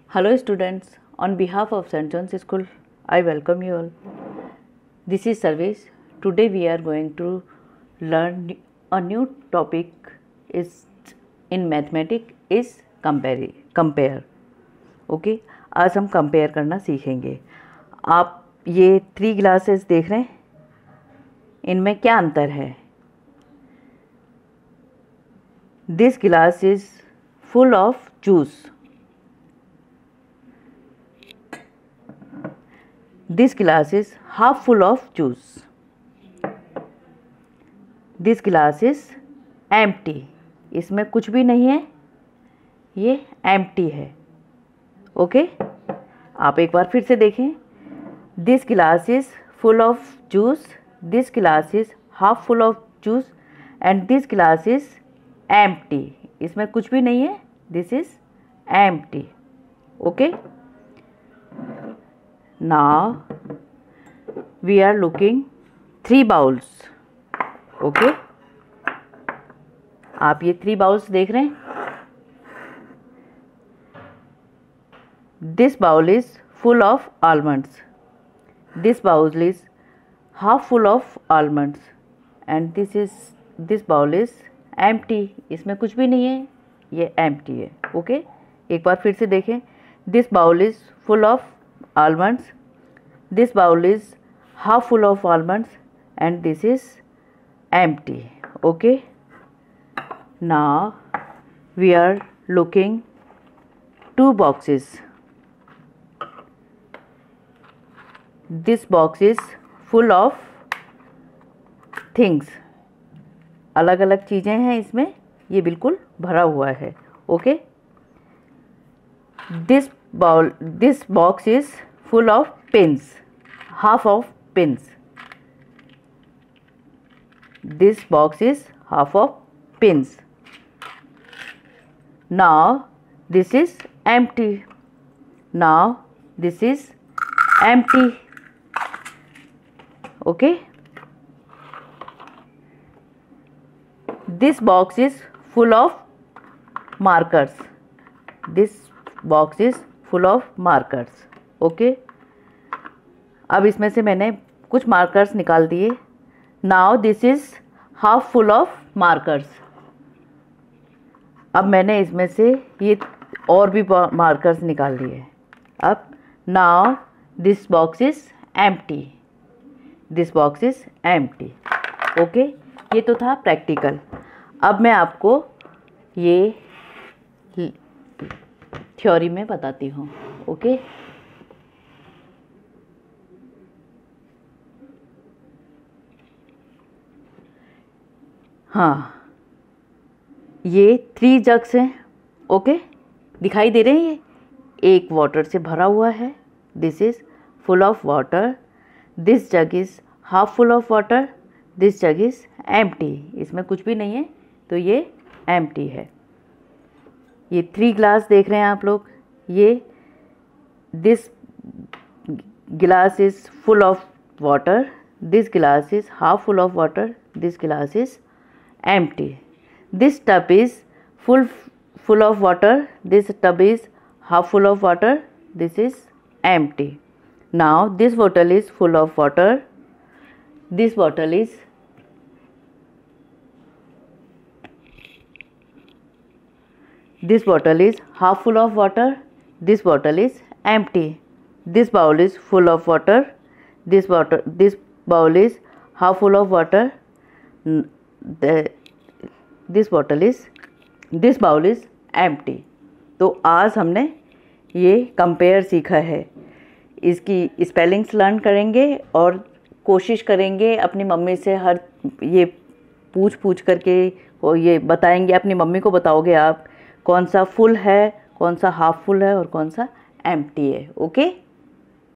Hello students, on behalf of St. John's School, I welcome you all. This is Sarvesh. Today we are going to learn a new topic is in mathematics is compare. Okay, आज हम compare करना सीखेंगे। आप ये 3 glasses देख रहे हैं, इनमें क्या अंतर है? This glass is full of juice. This glass is half full of juice. This glass is empty. इसमें कुछ भी नहीं है, ये empty है। ओके, आप एक बार फिर से देखें। This glass is full of juice. This glass is half full of juice and this glass is empty. इसमें कुछ भी नहीं है, this is empty. Okay. Now we are looking 3 bowls. Okay, आप ये 3 bowls देख रहे हैं। This bowl is full of almonds. This bowl is half full of almonds and this bowl is empty. इसमें कुछ भी नहीं है, ये empty है। Okay, एक बार फिर से देखें। This bowl is full of almonds. This bowl is half full of almonds and this is empty. Okay, now we are looking 2 boxes. This box is full of things. अलग अलग चीज़ें हैं इसमें, ये बिल्कुल भरा हुआ है। Okay, this box is full of pins, half of pins. This box is half of pins. Now this is empty. Now this is empty. Okay, this box is full of markers. This box is full of markers. Okay, अब इसमें से मैंने कुछ markers निकाल दिए। Now this is half full of markers. अब मैंने इसमें से ये और भी मार्कर्स निकाल दिए। अब now this box is empty. This box is empty. Okay, ये तो था प्रैक्टिकल। अब मैं आपको ये थ्योरी में बताती हूँ। ओके, हाँ, ये 3 जग्स हैं। ओके, दिखाई दे रहे हैं? ये एक वाटर से भरा हुआ है। This is full of water. This jug is half full of water. This jug is empty. इसमें कुछ भी नहीं है, तो ये एम्प्टी है। ये 3 ग्लास देख रहे हैं आप लोग। ये this glass is full of water. This glass is half full of water. This glass is empty. This tub is full of water. This tub is half full of water. This is empty. Now this bottle is full of water. This bottle is half full of water. This bottle is empty. This bowl is full of water. This bowl is half full of water. This bowl is empty. तो आज हमने ये compare सीखा है। इसकी spellings learn करेंगे और कोशिश करेंगे अपनी मम्मी से हर ये पूछ करके और ये बताएंगे। अपनी मम्मी को बताओगे आप कौन सा फुल है, कौन सा हाफ फुल है और कौन सा एम्प्टी है। ओके।